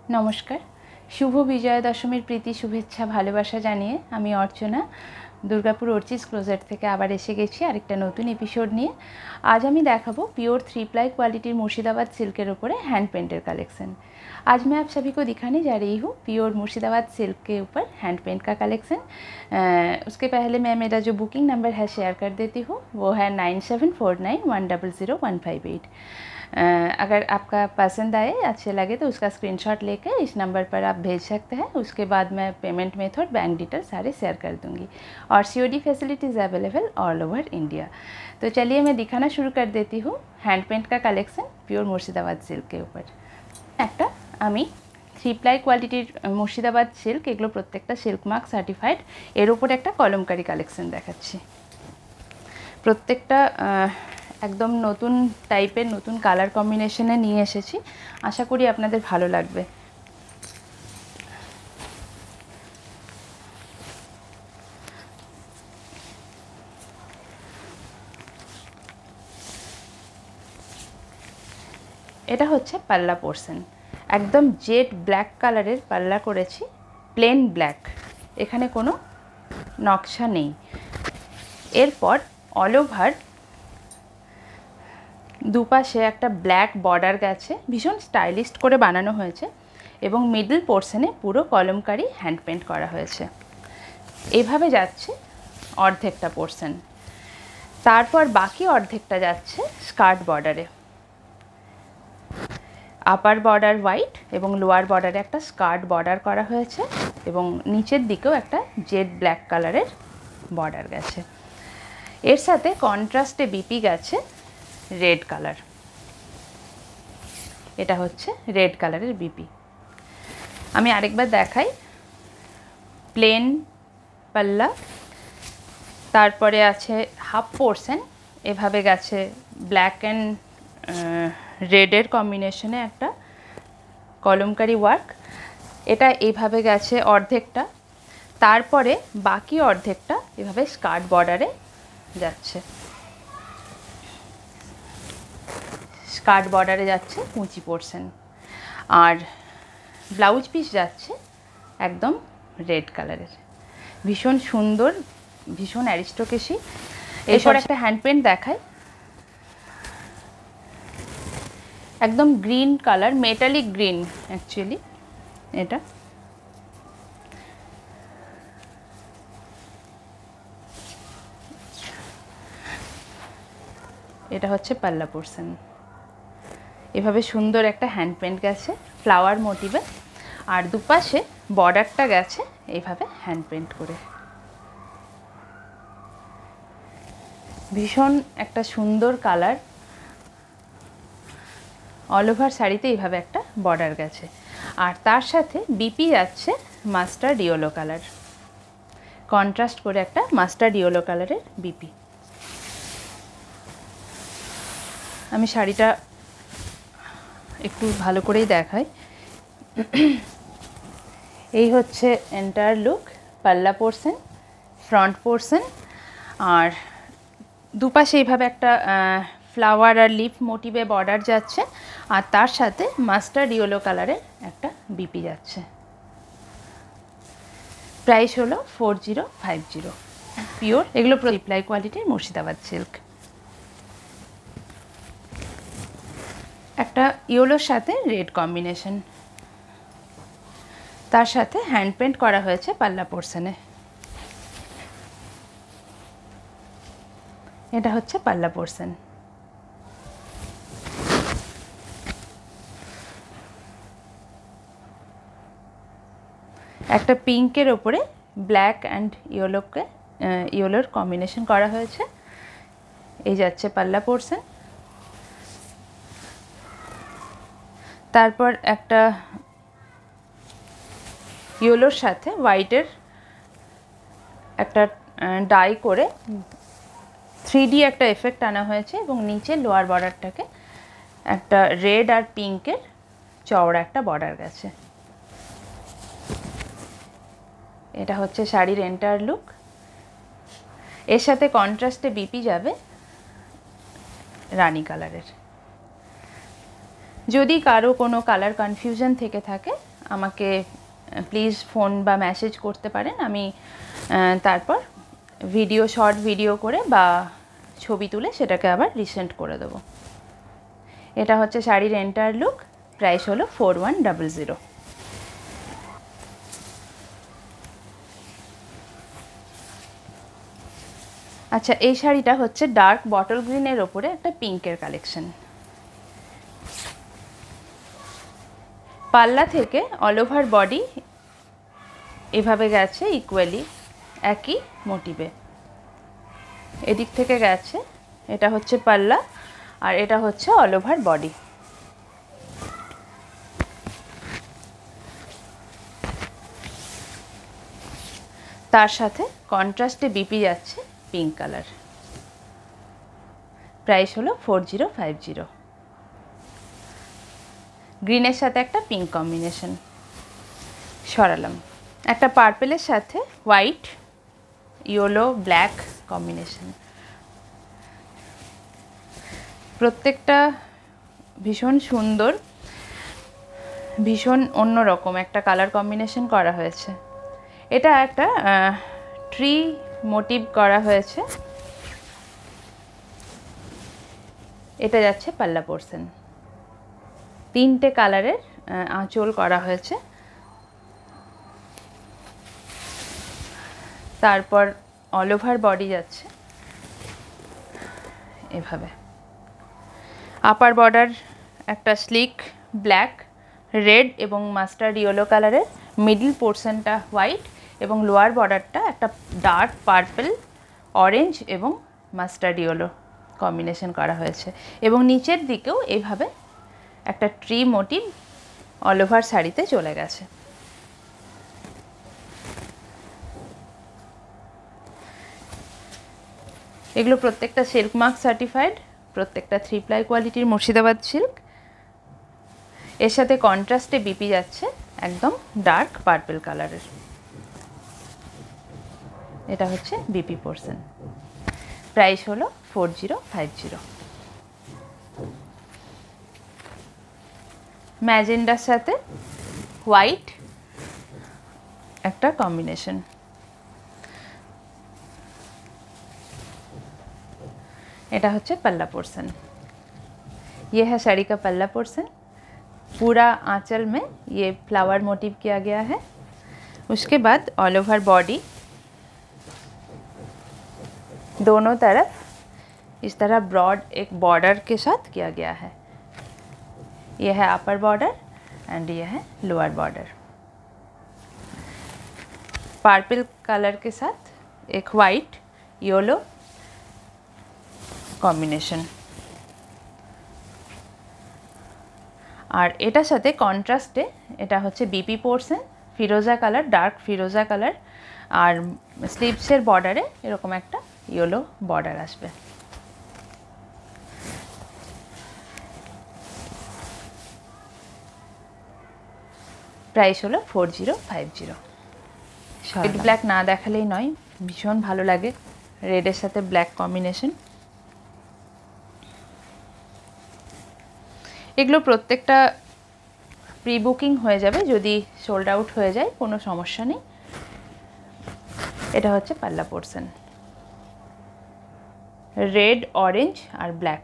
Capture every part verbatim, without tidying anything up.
नमस्कार शुभ विजया दशमीर प्रीति शुभेच्छा भालोबासा जानिए आमी अर्चना दुर्गापुर अर्चिज क्लोजेट थेके आबार एसे गेছি आरेकटा नतून एपिसोड निये। आज आमी देखाबो प्योर थ्री प्लाई क्वालिटीर मुर्शिदाबाद सिल्केर ऊपरे हैंड पेंटेर कलेक्शन। आज मैं आप सभी को दिखाने जा रही हूँ प्योर मुर्शिदाबाद सिल्क के ऊपर हैंड पेंट का कलेक्शन। उसके पहले मैं मेरा जो बुकिंग नंबर है शेयर कर देती हूँ, वो है nine seven four nine one double zero one five eight. अगर आपका पसंद आए, अच्छे लगे तो उसका स्क्रीनशॉट लेकर इस नंबर पर आप भेज सकते हैं। उसके बाद मैं पेमेंट मेथड, बैंक डिटेल सारे शेयर कर दूँगी और COD facilities available all over India. तो चलिए मैं दिखाना शुरू कर देती हूँ हैंड पेंट का कलेक्शन प्योर मुर्शिदाबाद सिल्क के ऊपर। একটা আমি থ্রি প্লাই কোয়ালিটির মুর্শিদাবাদ সিল্ক, এগুলো প্রত্যেকটা সিল্ক মার্ক সার্টিফাইড, এর উপর একটা কলমকারি কালেকশন দেখাচ্ছি। প্রত্যেকটা একদম নতুন টাইপের নতুন কালার কম্বিনেশনে নিয়ে এসেছি, আশা করি আপনাদের ভালো লাগবে। এটা হচ্ছে পাল্লা পোর্শন, একদম জেড ব্ল্যাক কালারের পাল্লা করেছি, প্লেন ব্ল্যাক, এখানে কোনো নকশা নেই। এরপর অল ওভার দুপাশে একটা ব্ল্যাক বর্ডার গেছে, ভীষণ স্টাইলিশ করে বানানো হয়েছে এবং মিডল পোর্শনে পুরো কলমকারি হ্যান্ড পেন্ট করা হয়েছে। এইভাবে যাচ্ছে অর্ধেকটা পোর্শন, তারপর বাকি অর্ধেকটা যাচ্ছে স্কার্ট বর্ডারে। আপার বর্ডার হোয়াইট এবং লোয়ার বর্ডারে একটা স্কার্ট বর্ডার করা হয়েছে এবং নিচের দিকেও একটা জেড ব্ল্যাক কালারের বর্ডার গেছে। এর সাথে কন্ট্রাস্টে বিপি গেছে রেড কালার, এটা হচ্ছে রেড কালারের বিপি। আমি আরেকবার দেখাই, প্লেন পাল্লা, তারপরে আছে হাফ পোর্শন এভাবে গেছে ব্ল্যাক অ্যান্ড রেডের কম্বিনেশনে একটা কলমকারি ওয়ার্ক, এটা এইভাবে গেছে অর্ধেকটা, তারপরে বাকি অর্ধেকটা এভাবে স্কার্ট বর্ডারে যাচ্ছে। স্কার্ট বর্ডারে যাচ্ছে কুঁচি পোর্শন আর ব্লাউজ পিস যাচ্ছে একদম রেড কালারের, ভীষণ সুন্দর, ভীষণ অ্যারিস্টোক্রেসি। এরপর একটা হ্যান্ড পেন্ট দেখায়, একদম green colour, metallic green actually এটা। এটা হচ্ছে পাল্লা পোর্শন, এভাবে সুন্দর একটা হ্যান্ড পেন্ট গেছে ফ্লাওয়ার মোটিভে আর দুপাশে বর্ডারটা গেছে এইভাবে হ্যান্ড পেন্ট করে। ভীষণ একটা সুন্দর কালার, অল ওভার শাড়িতে এইভাবে একটা বর্ডার গেছে আর তার সাথে বিপি যাচ্ছে মাস্টার্ড ইয়েলো কালার, কন্ট্রাস্ট করে একটা মাস্টার্ড ইয়েলো কালারের বিপি। আমি শাড়িটা একটু ভালো করেই দেখাই। এই হচ্ছে এন্টায়ার লুক, পাল্লা পোর্শন, ফ্রন্ট পোর্শন আর দুপাশে এইভাবে একটা ফ্লাওয়ার আর লিফ মোটিভে বর্ডার যাচ্ছে আর তার সাথে মাস্টার্ড ইয়েলো কালারের একটা বিপি যাচ্ছে। প্রাইস হলো four zero five zero. Pure এগুলো থ্রি প্লাই কোয়ালিটির মুর্শিদাবাদ সিল্ক। একটা ইয়েলোর সাথে রেড কম্বিনেশন, তার সাথে হ্যান্ড পেন্ট করা হয়েছে পাল্লা পোর্শনে। এটা হচ্ছে পাল্লা পোর্শন। একটা পিঙ্কের ওপরে ব্ল্যাক অ্যান্ড ইয়েলোকে ইয়েলোর কম্বিনেশন করা হয়েছে, এই যাচ্ছে পাল্লা পোর্শন। তারপর একটা ইয়েলোর সাথে হোয়াইটের একটা ডাই করে থ্রি ডি একটা এফেক্ট আনা হয়েছে এবং নিচে লোয়ার বর্ডারটাকে একটা রেড আর পিঙ্কের চওড়া একটা বর্ডার গেছে। এটা হচ্ছে শাড়ির এন্টায়ার লুক। এর সাথে কন্ট্রাস্টে বিপি যাবে রানী কালারের। যদি কারো কোনো কালার কনফিউশন থেকে থাকে আমাকে প্লিজ ফোন বা মেসেজ করতে পারেন, আমি তারপর ভিডিও শর্ট ভিডিও করে বা ছবি তুলে সেটাকে আবার রিসেন্ড করে দেবো। এটা হচ্ছে শাড়ির এন্টার লুক, প্রাইস হলো ফোর ওয়ান ডাবল জিরো। আচ্ছা, এই শাড়িটা হচ্ছে ডার্ক বটল গ্রিনের ওপরে একটা পিঙ্কের কালেকশন। পাল্লা থেকে অল ওভার বডি এভাবে গেছে ইকুয়ালি একই মোটিভে, এদিক থেকে গেছে। এটা হচ্ছে পাল্লা আর এটা হচ্ছে অল ওভার বডি। তার সাথে কন্ট্রাস্টে বিপি যাচ্ছে পিঙ্ক কালার। প্রাইস হলো ফোর জিরো ফাইভ জিরো। গ্রিনের সাথে একটা পিঙ্ক কম্বিনেশন সরালাম। একটা পার্পেলের সাথে হোয়াইট, ইয়েলো, ব্ল্যাক কম্বিনেশন। প্রত্যেকটা ভীষণ সুন্দর, ভীষণ অন্যরকম একটা কালার কম্বিনেশন করা হয়েছে। এটা একটা ট্রি মোটিভ করা হয়েছে। এটা যাচ্ছে পাল্লা পোর্শন। তিনটে কালারের আঁচল করা হয়েছে। তারপর অল ওভার বডি যাচ্ছে এভাবে। আপার বর্ডার একটা স্লিক ব্ল্যাক, রেড এবং মাস্টার্ড ইয়েলো কালারের, মিডল পোর্শনটা হোয়াইট এবং লোয়ার বর্ডারটা একটা ডার্ক পার্পল, অরেঞ্জ এবং মাস্টার্ড ইয়েলো কম্বিনেশন করা হয়েছে। এবং নিচের দিকেও এইভাবে একটা ট্রি মোটিভ অল ওভার শাড়িতে চলে গেছে। এগুলো প্রত্যেকটা সিল্ক মার্ক সার্টিফাইড, প্রত্যেকটা থ্রি প্লাই কোয়ালিটির মুর্শিদাবাদ সিল্ক। এর সাথে কন্ট্রাস্টে বিপি যাচ্ছে একদম ডার্ক পার্পল কালারের। এটা হচ্ছে বিপি পোর্শন। প্রাইস হলো ফোর জিরো ফাইভ জিরো। ম্যাজেন্ডার সাথে হোয়াইট একটা कॉम्बिनेशन। এটা হচ্ছে पल्ला पोर्शन। ये है साड़ी का पल्ला पोर्शन। पूरा आंचल में ये फ्लावर मोटिव किया गया है। उसके बाद ऑल ओवर बॉडी दोनों तरफ इस तरह ब्रॉड एक बॉर्डर के साथ किया गया है। यह है अपर बॉर्डर एंड यह है लोअर बॉर्डर। पर्पल कलर के साथ एक वाइट येलो कॉम्बिनेशन। और एटार साथे कन्ट्रास्टे एटा होच्छे बीपी पोर्शन, फिरोजा कलर, डार्क फिरोजा कलर और स्लीव्सের बॉर्डारे एरकम একটা येलो बॉर्डर आसবে। प्राइस हलो four zero five zero. Red black ना देखालेই নয়, ভীষণ ভালো লাগে রেডের সাথে ব্ল্যাক কম্বিনেশন। এগুলো প্রত্যেকটা প্রি বুকিং হয়ে যাবে, যদি সোল্ড আউট হয়ে যায় কোনো সমস্যা নেই। এটা হচ্ছে পাল্লা পোর্শন, রেড, অরেঞ্জ আর ব্ল্যাক।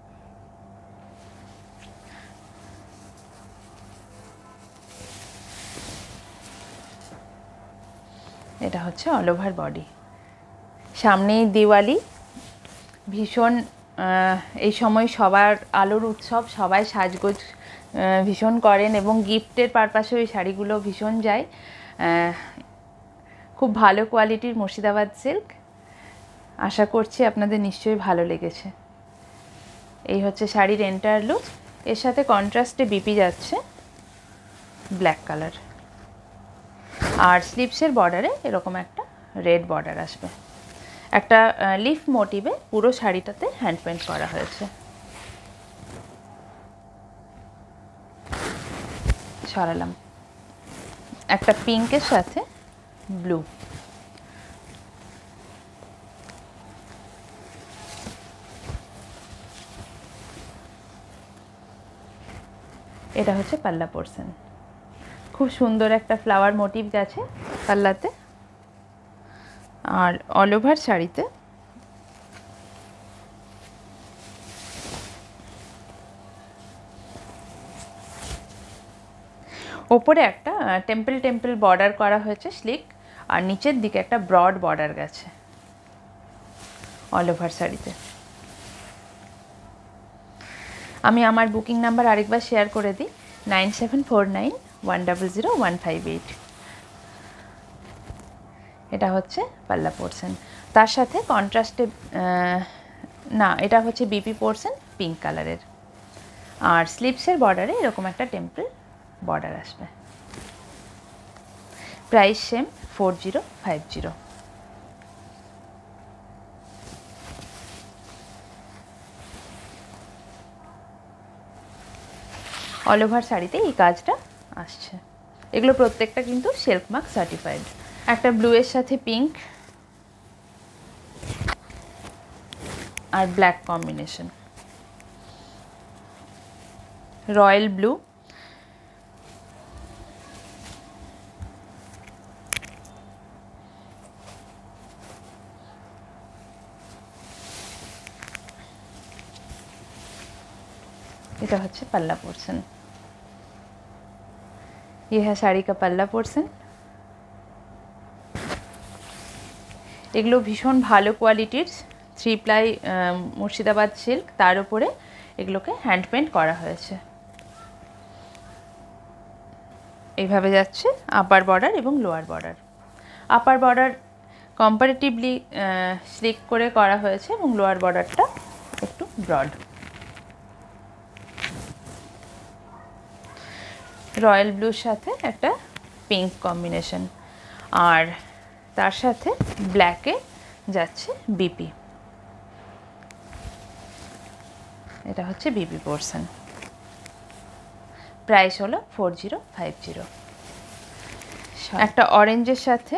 এটা হচ্ছে অল ওভার বডি। সামনেই দিওয়ালি, ভীষণ এই সময় সবার আলোর উৎসব, সবাই সাজগোজ ভীষণ করেন এবং গিফটের পারপাসে ওই শাড়িগুলো ভীষণ যায়। খুব ভালো কোয়ালিটির মুর্শিদাবাদ সিল্ক। আশা করছি আপনাদের নিশ্চয়ই ভালো লেগেছে। এই হচ্ছে শাড়ির এন্টার লুক। এর সাথে কন্ট্রাস্টে বিপি যাচ্ছে ব্ল্যাক কালার আর স্লিভসের বর্ডারে এরকম একটা রেড বর্ডার আসবে। একটা লিফ মোটিভে পুরো শাড়িটাতে হ্যান্ড পেইন্ট করা হয়েছে। সরালাম। একটা পিঙ্কের সাথে ব্লু। এটা হচ্ছে পাল্লা পোর্শন। খুব সুন্দর একটা ফ্লাওয়ার মোটিভ গেছে পাল্লাতে। আর অল ওভার শাড়িতে ওপরে একটা টেম্পল টেম্পল বর্ডার করা হয়েছে স্লিক, আর নিচের দিকে একটা ব্রড বর্ডার গেছে অল ওভার শাড়িতে। আমি আমার বুকিং নাম্বার আরেকবার শেয়ার করে দিই, nine seven four nine one double zero one five eight. এটা হচ্ছে পাল্লা পোর্শন, তার সাথে কন্ট্রাস্টে না এটা হচ্ছে বিপি পোর্শন পিঙ্ক কালারের, আর স্লিপসের বর্ডারে এরকম একটা টেম্পল বর্ডার আসবে। Price same four zero five zero. All over শাড়িতে এই কাজটা আসছে। এগুলো প্রত্যেকটা কিন্তু সিল্ক মার্ক সার্টিফাইড। একটা ব্লু এর সাথে পিঙ্ক আর ব্ল্যাক কম্বিনেশন, রয়্যাল ব্লু, এটা হচ্ছে पल्ला पोर्शन। ये है শাড়ি का पल्ला पोर्शन। এগুলো ভীষণ ভালো কোয়ালিটির থ্রি প্লাই মুর্শিদাবাদ সিল্ক, তার উপরে এগুলোকে হ্যান্ড পেন্ট করা হয়েছে। এইভাবে যাচ্ছে আপার বর্ডার এবং lower border. Upper border comparatively sleek করে করা হয়েছে এবং লোয়ার বর্ডারটা একটু ব্রড। রয়্যাল ব্লুর সাথে একটা পিঙ্ক কম্বিনেশন, আর তার সাথে ব্ল্যাকে যাচ্ছে বিপি। এটা হচ্ছে বিপি পোর্শন। প্রাইস হলো ফোর জিরো ফাইভ জিরো। একটা অরেঞ্জের সাথে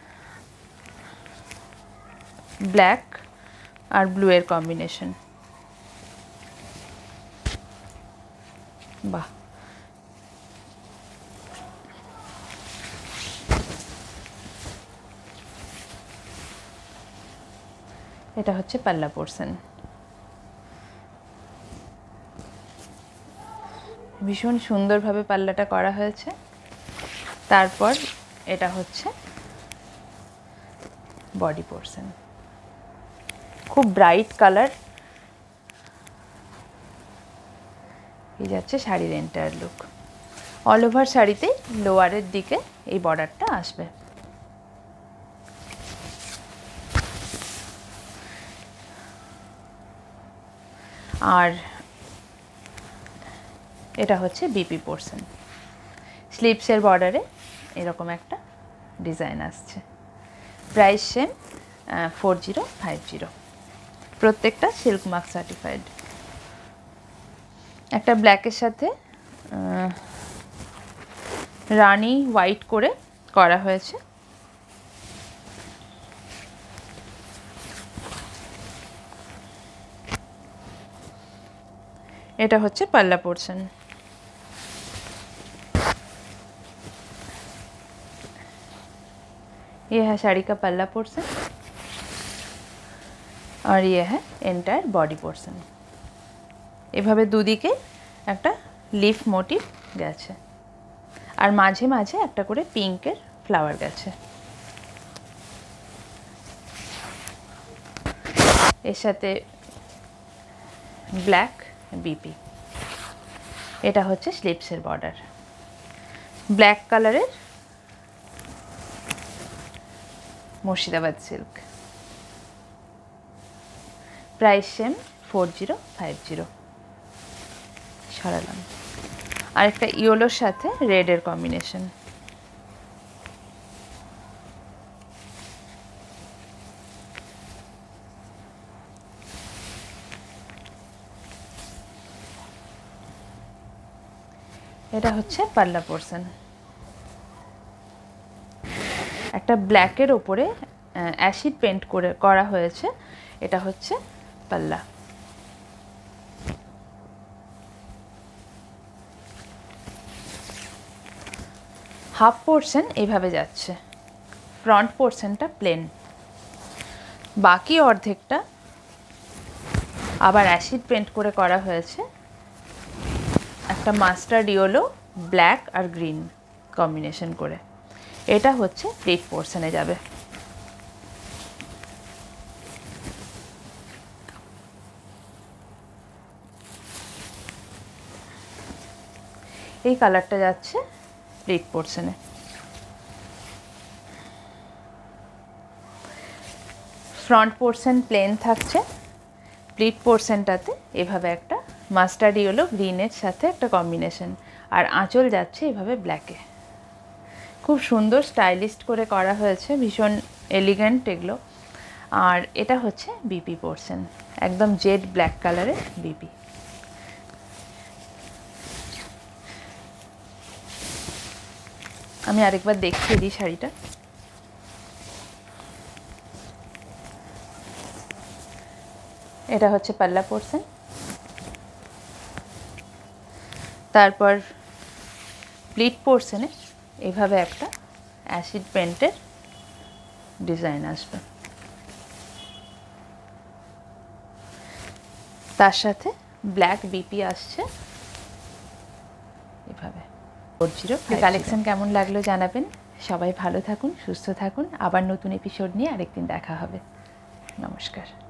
ব্ল্যাক আর ব্লু এর কম্বিনেশন। বাহ, এটা হচ্ছে পাল্লা পোর্শন। ভীষণ সুন্দরভাবে পাল্লাটা করা হয়েছে। তারপর এটা হচ্ছে বডি পোর্শন, খুব ব্রাইট কালার। এই যাচ্ছে শাড়ির এন্টায়ার লুক। অল ওভার শাড়িতে লোয়ারের দিকে এই বর্ডারটা আসবে। আর এটা হচ্ছে বিপি পোর্শন। স্লিপসের বর্ডারে এরকম একটা ডিজাইন আসছে। Price same four zero five zero. প্রত্যেকটা সিল্ক মার্ক সার্টিফাইড। একটা ব্ল্যাকের সাথে রানি হোয়াইট করে করা হয়েছে। এটা হচ্ছে পাল্লা পোর্শন। ये है साड़ी का पल्ला पोर्शन और ये है एंटायर बॉडी पोर्शन। এভাবে দুদিকে একটা লিফ মোটিভ গেছে, আর মাঝে মাঝে একটা করে পিঙ্কের ফ্লাওয়ার গেছে। এর সাথে ব্ল্যাক বিপি। এটা হচ্ছে স্লিপসের বর্ডার, ব্ল্যাক কালারের Murshidabad silk. Price same four zero five zero. সরালাম। আরেকটা ইয়েলোর সাথে রেডের কম্বিনেশন। এটা হচ্ছে পাল্লা পোর্শন। একটা ব্ল্যাকের ওপরে অ্যাসিড পেন্ট করে করা হয়েছে। এটা হচ্ছে পাল্লা। হাফ পোর্শন এইভাবে যাচ্ছে, ফ্রন্ট পোর্শনটা প্লেন, বাকি অর্ধেকটা আবার অ্যাসিড পেন্ট করে করা হয়েছে একটা মাস্টার্ড ইয়েলো, ব্ল্যাক আর গ্রিন কম্বিনেশন করে। এটা হচ্ছে প্লিট পোর্শনে যাবে। এই কালারটা যাচ্ছে প্লিট পোর্শনে। ফ্রন্ট পোর্শন প্লেন থাকছে, প্লিট পোর্শনটাতে এভাবে একটা মাস্টার্ড ইয়েলো গ্রিনের সাথে একটা কম্বিনেশন, আর আঁচল যাচ্ছে এভাবে ব্ল্যাকে। খুব সুন্দর স্টাইলিস্ট করে করা হয়েছে, ভীষণ এলিগেন্ট এগুলো। আর এটা হচ্ছে বিপি পোর্শন, একদম জেড ব্ল্যাক কালারের বিপি। আমি আরেকবার দেখিয়ে দিই শাড়িটা। এটা হচ্ছে পাল্লা পোর্শন, তারপর প্লিট পোর্শনে এভাবে একটা অ্যাসিড পেন্টের ডিজাইন আসবে, তার সাথে ব্ল্যাক বিপি আসছে এভাবে। কালেকশন কেমন লাগলো জানাবেন। সবাই ভালো থাকুন, সুস্থ থাকুন। আবার নতুন এপিসোড নিয়ে আরেকদিন দেখা হবে। নমস্কার।